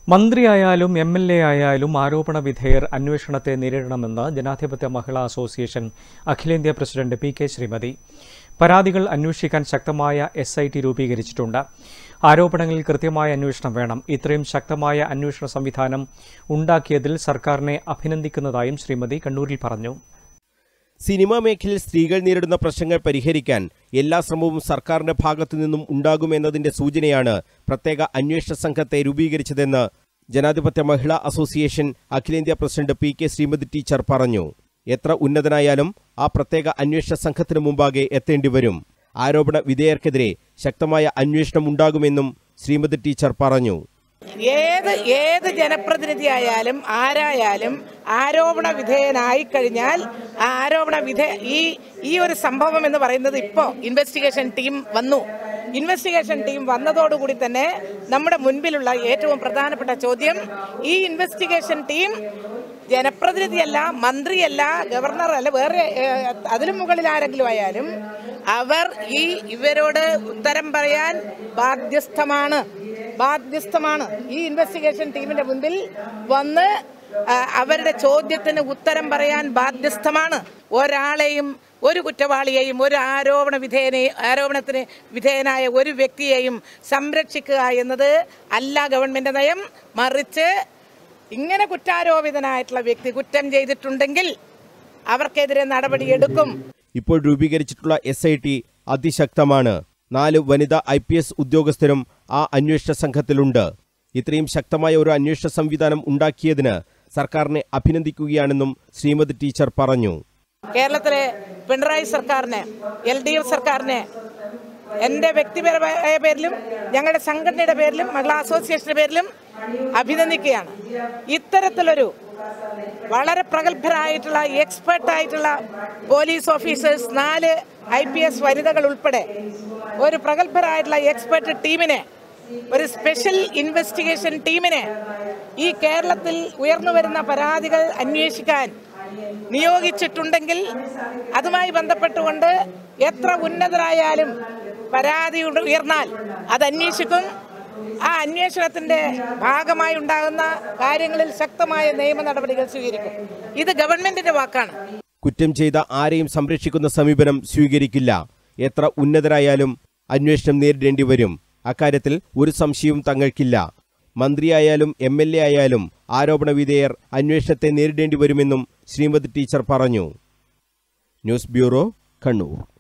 മന്ത്രിയായാലും MLA ആയാലും ആരോപണ വിധേയർ അന്വേഷണത്തെ നേരിടണമെന്ന് ജനാധിപത്യ മഹിളാ അസോസിയേഷൻ അഖിലേന്ത്യാ പ്രസിഡന്റ് പി.കെ. ശ്രീമതി. പരാതികൾ അന്വേഷിക്കാൻ ശക്തമായ എസ്.ഐ.ടി രൂപീകരിച്ചിട്ടുണ്ട്. ആരോപണങ്ങളിൽ കൃത്യമായ അന്വേഷണം വേണം. ഇത്രയും ശക്തമായ അന്വേഷണ സംവിധാനം ഉണ്ടാക്കിയതിൽ സർക്കാരിനെ അഭിനന്ദിക്കുന്നതായും ശ്രീമതി കണ്ണൂരിൽ പറഞ്ഞു. സിനിമാ മേഖലയിൽ സ്ത്രീകൾ നേരിടുന്ന പ്രശ്നങ്ങൾ പരിഹരിക്കാൻ എല്ലാ ശ്രമവും സർക്കാരിന്റെ ഭാഗത്തു നിന്നും ഉണ്ടാകുമെന്നതിന്റെ സൂചനയാണ് പ്രത്യേക അന്വേഷണ സംഘത്തെ രൂപീകരിച്ചതെന്ന് ജനാധിപത്യ മഹിളാ അസോസിയേഷൻ അഖിലേന്ത്യാ പ്രസിഡന്റ് പി.കെ. ശ്രീമതി ടീച്ചർ പറഞ്ഞു. എത്ര ഉന്നതനായാലും ആ പ്രത്യേക അന്വേഷണ സംഘത്തിനു മുമ്പാകെ എത്തേണ്ടിവരും. ആരോപണ വിധേയർക്കെതിരെ ശക്തമായ അന്വേഷണം ഉണ്ടാകുമെന്നും ശ്രീമതി ടീച്ചർ പറഞ്ഞു. ഏത് ജനപ്രതിനിധിയായാലും ആരായാലും ആരോപണ വിധേയനായി കഴിഞ്ഞാൽ ഈ ഒരു സംഭവം എന്ന് പറയുന്നത് ഇപ്പോൾ ഇൻവെസ്റ്റിഗേഷൻ ടീം വന്നു. ഇൻവെസ്റ്റിഗേഷൻ ടീം വന്നതോടുകൂടി തന്നെ നമ്മുടെ മുൻപിലുള്ള ഏറ്റവും പ്രധാനപ്പെട്ട ചോദ്യം, ഈ ഇൻവെസ്റ്റിഗേഷൻ ടീം ജനപ്രതിനിധിയല്ല, മന്ത്രിയല്ല, ഗവർണറല്ല, വേറെ അതിലും മുകളിൽ ആരെങ്കിലും ആയാലും അവർ ഇവരോട് ഉത്തരം പറയാൻ ബാധ്യസ്ഥമാണ്. ഈ ഇൻവെസ്റ്റിഗേഷൻ ടീമിന്റെ മുൻപിൽ വന്ന് അവരുടെ ചോദ്യത്തിന് ഉത്തരം പറയാൻ ബാധ്യസ്ഥമാണ്. ഒരാളെയും, ഒരു കുറ്റവാളിയെയും, ഒരു ആരോപണത്തിന് വിധേയനായ ഒരു വ്യക്തിയെയും സംരക്ഷിക്കുക എന്നത് അല്ല ഗവൺമെന്റ് നയം. മറിച്ച് ഇങ്ങനെ കുറ്റാരോപിതനായിട്ടുള്ള വ്യക്തി കുറ്റം ചെയ്തിട്ടുണ്ടെങ്കിൽ അവർക്കെതിരെ നടപടിയെടുക്കും. ഇപ്പോൾ രൂപീകരിച്ചിട്ടുള്ള എസ്.ഐ.ടി അതിശക്തമാണ്. 4 വനിതാ IPS ഉദ്യോഗസ്ഥരും ആ അന്വേഷണ സംഘത്തിലുണ്ട്. ഇത്രയും ശക്തമായ ഒരു അന്വേഷണ സംവിധാനം ഉണ്ടാക്കിയതിന് സർക്കാരിനെ അഭിനന്ദിക്കുകയാണെന്നും ശ്രീമതി ടീച്ചർ പറഞ്ഞു. കേരളത്തിലെ പിണറായി സർക്കാരിനെ, LDF സർക്കാരിനെ എൻ്റെ വ്യക്തിപരമായ പേരിലും ഞങ്ങളുടെ സംഘടനയുടെ പേരിലും മഹിളാ അസോസിയേഷന്റെ പേരിലും അഭിനന്ദിക്കുകയാണ്. ഇത്തരത്തിലൊരു വളരെ പ്രഗത്ഭരായിട്ടുള്ള എക്സ്പെർട്ടായിട്ടുള്ള പോലീസ് ഓഫീസേഴ്സ്, 4 IPS വനിതകൾ ഉൾപ്പെടെ ഒരു പ്രഗത്ഭരായിട്ടുള്ള എക്സ്പെർട്ട് ടീമിനെ, ഒരു സ്പെഷ്യൽ ഇൻവെസ്റ്റിഗേഷൻ ടീമിനെ ഈ കേരളത്തിൽ ഉയർന്നു വരുന്ന പരാതികൾ അന്വേഷിക്കാൻ നിയോഗിച്ചിട്ടുണ്ടെങ്കിൽ അതുമായി ബന്ധപ്പെട്ടുകൊണ്ട് എത്ര ഉന്നതരായാലും പരാതി ഉയർന്നാൽ അത് അന്വേഷിക്കും. ആ അന്വേഷണത്തിന്റെ ഭാഗമായി ഉണ്ടാകുന്ന കാര്യങ്ങളിൽ ശക്തമായ നിയമ നടപടികൾ സ്വീകരിക്കും. ഇത് ഗവൺമെന്റിന്റെ വാക്കാണ്. കുറ്റം ചെയ്ത ആരെയും സംരക്ഷിക്കുന്ന സമീപനം സ്വീകരിക്കില്ല. എത്ര ഉന്നതരായാലും അന്വേഷണം നേരിടേണ്ടി വരും. അക്കാര്യത്തിൽ ഒരു സംശയവും തങ്ങൾക്കില്ല. മന്ത്രിയായാലും MLA ആയാലും ആരോപണ വിധേയർ അന്വേഷണത്തെ നേരിടേണ്ടി വരുമെന്നും ശ്രീമതി ടീച്ചർ പറഞ്ഞു. News bureau, Kannur.